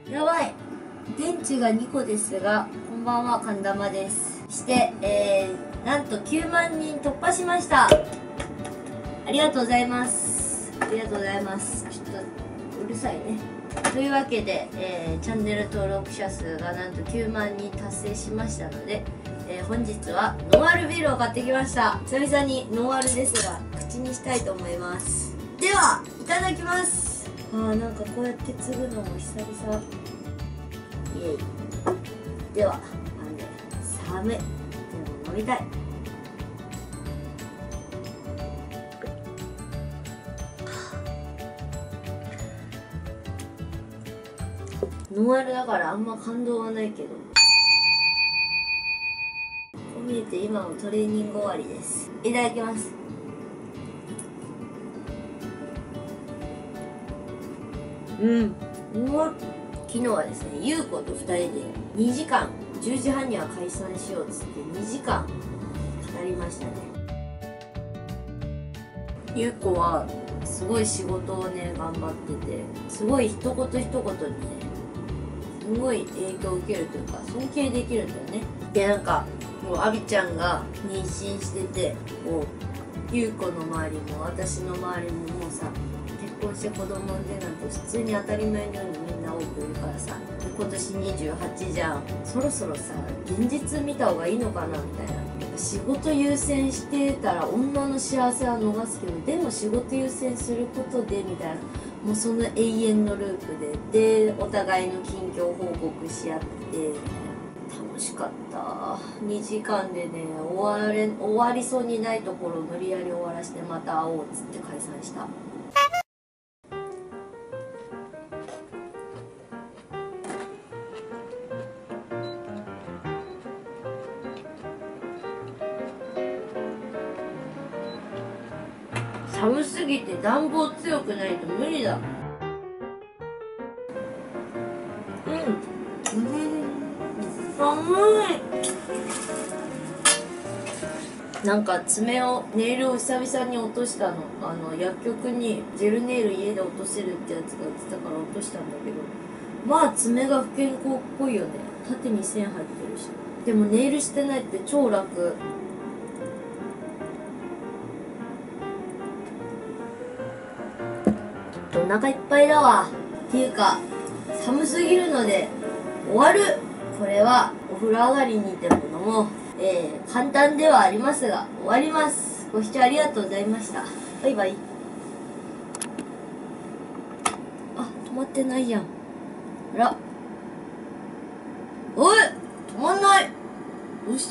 やばい。電池が2個ですが、こんばんは、神玉です。して、なんと9万人突破しました。ありがとうございます。ありがとうございます。ちょっと、うるさいね。というわけで、チャンネル登録者数がなんと9万人達成しましたので、本日はノンアルビールを買ってきました。久々にノンアルですが、口にしたいと思います。では、いただきます。なんかこうやって継ぐのも久々。イエイ。では、寒い。でも飲みたい。ノンアルだからあんま感動はないけど、こう見えて今もトレーニング終わりです。いただきます。昨日はですね、ゆうこと2人で2時間、10時半には解散しようっつって2時間語りましたね。ゆうこはすごい仕事をね頑張ってて、すごい一言一言にねすごい影響を受けるというか尊敬できるんだよね。で、なんかもうアビちゃんが妊娠してて、もうゆうこの周りも私の周りももうさ、結婚して子供産んでなんて普通に当たり前のようにみんな多くいるからさ、で今年28じゃん。そろそろさ現実見た方がいいのかなみたいな。やっぱ仕事優先してたら女の幸せは逃すけど、でも仕事優先することでみたいな、もうその永遠のループでお互いの近況報告し合って楽しかった。2時間でね終わりそうにないところを無理やり終わらせて、また会おうっつって解散した。寒すぎて暖房強くないと無理だ。寒い。なんかネイルを久々に落としたの。薬局にジェルネイル家で落とせるってやつが売ってたから落としたんだけど、まあ爪が不健康っぽいよね。縦に線入ってるし。でもネイルしてないって超楽。お腹いっぱいだわ。っていうか寒すぎるので終わる。これはお風呂上がりにでも飲もう。簡単ではありますが終わります。ご視聴ありがとうございました。バイバイ。止まってないやん。あら、おい、止まんない。どうした？